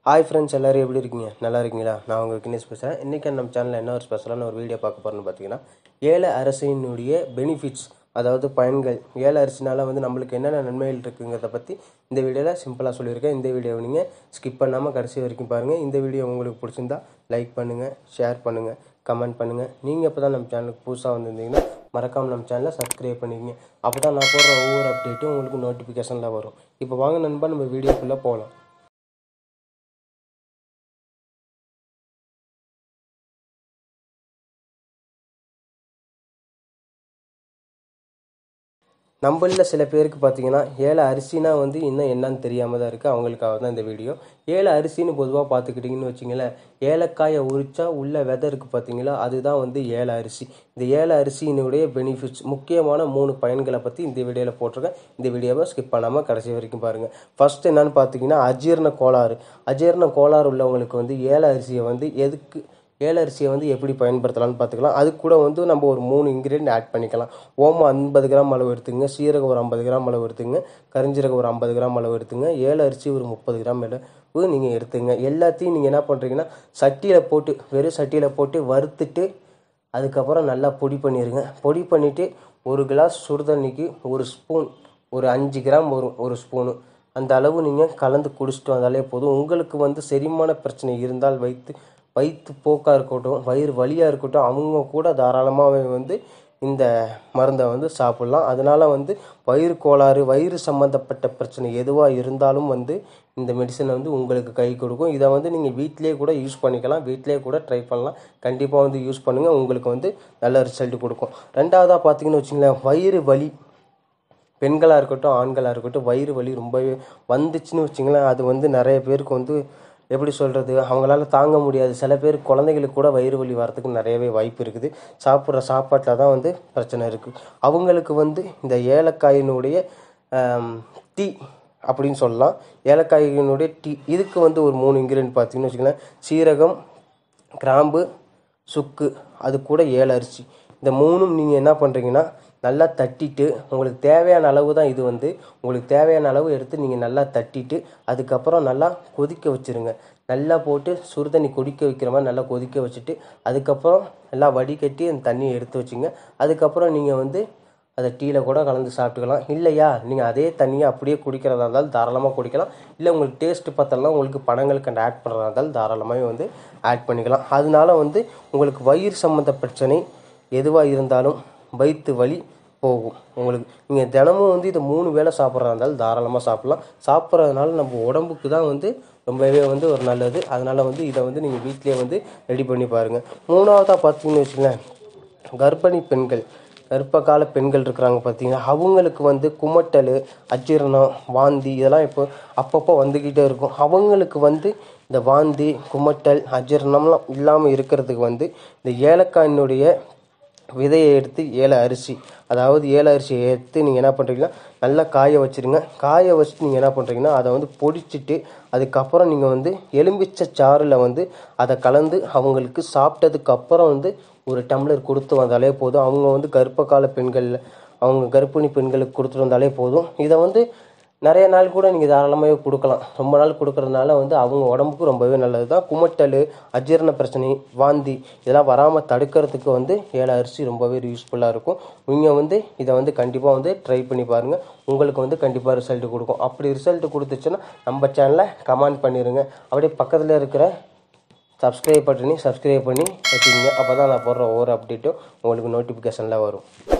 Hi friends, எல்லோரும் எப்படி இருக்கீங்க? நல்லா இருக்கீங்களா? நான் உங்கள் கினேஷ் பேசுகிறேன். இன்றைக்கி நம்ம சேனலில் என்ன ஒரு ஸ்பெஷலான ஒரு வீடியோ பார்க்க போகிறோன்னு பார்த்தீங்கன்னா, ஏல அரிசியினுடைய பெனிஃபிட்ஸ், அதாவது பயன்கள். ஏல அரிசினால் வந்து நம்மளுக்கு என்னென்ன நன்மைகள் இருக்குங்கிறத பற்றி இந்த வீடியோவில் சிம்பிளாக சொல்லியிருக்கேன். இந்த வீடியோவை நீங்கள் ஸ்கிப் பண்ணாமல் கடைசி வரைக்கும் பாருங்கள். இந்த வீடியோ உங்களுக்கு பிடிச்சிருந்தா லைக் பண்ணுங்கள், ஷேர் பண்ணுங்கள், கமெண்ட் பண்ணுங்கள். நீங்கள் இப்போ தான் நம்ம சேனலுக்கு புதுசாக வந்திருந்தீங்கன்னா மறக்காமல் நம்ம சேனலை சப்ஸ்கிரைப் பண்ணிக்கங்க. அப்போ தான் நான் போடுற ஒவ்வொரு அப்டேட்டும் உங்களுக்கு நோட்டிஃபிகேஷனில் வரும். இப்போ வாங்க நண்பா, நம்ம வீடியோக்குள்ளே போகலாம். நம்மளில் சில பேருக்கு பார்த்தீங்கன்னா ஏல அரிசினா வந்து இன்னும் என்னன்னு தெரியாமல் தான் இருக்குது. அவங்களுக்காக தான் இந்த வீடியோ. ஏல அரிசின்னு பொதுவாக பார்த்துக்கிட்டிங்கன்னு வச்சிங்களேன், ஏலக்காயை உரிச்சா உள்ள விதை இருக்குது பார்த்தீங்களா, அதுதான் வந்து ஏல அரிசி. இந்த ஏல அரிசியினுடைய பெனிஃபிட்ஸ், முக்கியமான 3 பயன்களை பற்றி இந்த வீடியோவில் போட்டிருக்கேன். இந்த வீடியோவை ஸ்கிப் பண்ணாமல் கடைசி வரைக்கும் பாருங்கள். ஃபர்ஸ்ட் என்னன்னு பார்த்தீங்கன்னா அஜீரண கோளாறு. அஜீரண கோளாறு உள்ளவங்களுக்கு வந்து ஏல அரிசியை வந்து ஏல அரிசியை வந்து எப்படி பயன்படுத்தலாம்னு பார்த்துக்கலாம். அது கூட வந்து நம்ம ஒரு 3 இன்க்ரீடியன்ட் ஆட் பண்ணிக்கலாம். ஓமம் 50 கிராம் அளவு எடுத்துங்க, சீரகம் ஒரு 50 கிராம் அளவு எடுத்துங்க, கரிஞ்சீரகம் ஒரு 50 கிராம் அளவு எடுத்துங்க, ஏல அரிசி ஒரு 30 கிராம் அளவு நீங்கள் எடுத்துங்க. எல்லாத்தையும் நீங்கள் என்ன பண்ணுறீங்கன்னா சட்டியில் போட்டு, வெறும் சட்டியில் போட்டு வறுத்துட்டு அதுக்கப்புறம் நல்லா பொடி பண்ணிடுங்க. பொடி பண்ணிவிட்டு ஒரு கிளாஸ் சுடுதண்ணிக்கு ஒரு ஸ்பூன், ஒரு 5 கிராம் வரும் ஒரு ஸ்பூனு, அந்த அளவு நீங்கள் கலந்து குடிச்சிட்டு வந்தாலே போதும். உங்களுக்கு வந்து செரிமான பிரச்சனை இருந்தால், வயிற்று போக்காக இருக்கட்டும், வயிறு வலியாக இருக்கட்டும், அவங்க கூட தாராளமாகவே வந்து இந்த மருந்தை வந்து சாப்பிட்லாம். அதனால் வந்து வயிறு கோளாறு, வயிறு சம்மந்தப்பட்ட பிரச்சனை எதுவாக இருந்தாலும் வந்து இந்த மெடிசனை வந்து உங்களுக்கு கை கொடுக்கும். இதை வந்து நீங்கள் வீட்டிலே கூட யூஸ் பண்ணிக்கலாம், வீட்டிலே கூட ட்ரை பண்ணலாம். கண்டிப்பாக வந்து யூஸ் பண்ணுங்கள், உங்களுக்கு வந்து நல்ல ரிசல்ட் கொடுக்கும். ரெண்டாவதாக பார்த்தீங்கன்னு வச்சுங்களேன், வயிறு வலி, பெண்களாக இருக்கட்டும் ஆண்களாக இருக்கட்டும், வயிறு வலி ரொம்பவே வந்துச்சுன்னு வச்சுங்களேன், அது வந்து நிறைய பேருக்கு வந்து எப்படி சொல்கிறது, அவங்களால தாங்க முடியாது. சில பேர் குழந்தைகளுக்கு கூட வயிறு வலி வரத்துக்கு நிறையவே வாய்ப்பு இருக்குது. சாப்பிட்ற சாப்பாட்டில் தான் வந்து பிரச்சனை இருக்குது. அவங்களுக்கு வந்து இந்த ஏலக்காயினுடைய டீ அப்படின்னு சொல்லலாம். ஏலக்காயினுடைய டீ, இதுக்கு வந்து ஒரு 3 இன்க்ரீடியன்ட் பார்த்தீங்கன்னு வச்சுக்கலாம். சீரகம், கிராம்பு, சுக்கு, அது கூட ஏல அரிசி. இந்த 3ம் நீங்கள் என்ன பண்ணுறீங்கன்னா நல்லா தட்டிட்டு, உங்களுக்கு தேவையான அளவு தான் இது வந்து, உங்களுக்கு தேவையான அளவு எடுத்து நீங்கள் நல்லா தட்டிட்டு அதுக்கப்புறம் நல்லா கொதிக்க வச்சுருங்க. நல்லா போட்டு சுடுதண்ணி கொதிக்க வைக்கிற மாதிரி நல்லா கொதிக்க வச்சுட்டு அதுக்கப்புறம் நல்லா வடிகட்டி அந்த தண்ணியை எடுத்து வச்சுங்க. அதுக்கப்புறம் நீங்கள் வந்து அதை டீயில் கூட கலந்து சாப்பிட்டுக்கலாம். இல்லையா நீங்கள் அதே தண்ணியை அப்படியே குடிக்கிறதா இருந்தாலும் தாராளமாக குடிக்கலாம். இல்லை உங்களுக்கு டேஸ்ட்டு பார்த்தலாம், உங்களுக்கு பனங்கல்கண்டு ஆட் பண்ணுறதா இருந்தாலும் தாராளமாகவே வந்து ஆட் பண்ணிக்கலாம். அதனால வந்து உங்களுக்கு வயிறு சம்மந்த பிரச்சனை எதுவாக இருந்தாலும், வயிற்று வலி போகும் உங்களுக்கு. நீங்கள் தினமும் வந்து இதை 3 வேளை சாப்பிட்றதா இருந்தாலும் தாராளமாக சாப்பிட்லாம். சாப்பிட்றதுனால நம்ம உடம்புக்கு தான் வந்து ரொம்பவே வந்து ஒரு நல்லது. அதனால் வந்து இதை வந்து நீங்கள் வீட்டிலே வந்து ரெடி பண்ணி பாருங்கள். 3வதாக பார்த்தீங்கன்னு வச்சுங்களேன், கர்ப்பிணி பெண்கள், கர்ப்ப கால பெண்கள் இருக்கிறாங்க பார்த்தீங்கன்னா, அவங்களுக்கு வந்து குமட்டல், அஜீரணம், வாந்தி இதெல்லாம் இப்போ அப்பப்போ வந்துக்கிட்டே இருக்கும். அவங்களுக்கு வந்து இந்த வாந்தி, குமட்டல், அஜீரணம்லாம் இல்லாமல் இருக்கிறதுக்கு வந்து இந்த ஏலக்காயினுடைய விதையை எடுத்து ஏல அரிசி, அதாவது ஏல அரிசியை எடுத்து நீங்கள் என்ன பண்ணுறீங்கன்னா நல்லா காய வச்சுருங்க. காய வச்சுட்டு நீங்கள் என்ன பண்ணுறீங்கன்னா அதை வந்து பொடிச்சிட்டு அதுக்கப்புறம் நீங்கள் வந்து எலும்பிச்சை சாறில் வந்து அதை கலந்து அவங்களுக்கு சாப்பிட்டதுக்கப்புறம் வந்து ஒரு டம்ளர் கொடுத்து வந்தாலே போதும். அவங்க வந்து கர்ப்ப கால பெண்கள், அவங்க கர்ப்பிணி பெண்களுக்கு கொடுத்துட்டு வந்தாலே போதும். இதை வந்து நிறைய நாள் கூட நீங்கள் தாராளமாகவே கொடுக்கலாம். ரொம்ப நாள் கொடுக்கறதுனால வந்து அவங்க உடம்புக்கு ரொம்பவே நல்லது தான். குமட்டல், அஜீரண பிரச்சனை, வாந்தி இதெல்லாம் வராமல் தடுக்கிறதுக்கு வந்து ஏல அரிசி ரொம்பவே யூஸ்ஃபுல்லாக இருக்கும். நீங்கள் வந்து இதை வந்து கண்டிப்பாக வந்து ட்ரை பண்ணி பாருங்கள். உங்களுக்கு வந்து கண்டிப்பாக ரிசல்ட் கொடுக்கும். அப்படி ரிசல்ட் கொடுத்துச்சுன்னா நம்ம சேனலை கமெண்ட் பண்ணிடுங்க. அப்படியே பக்கத்தில் இருக்கிற சப்ஸ்கிரைப் பண்ணி வச்சுக்கிங்க. அப்போ தான் நான் போடுற ஒவ்வொரு அப்டேட்டும் உங்களுக்கு நோட்டிஃபிகேஷனில் வரும்.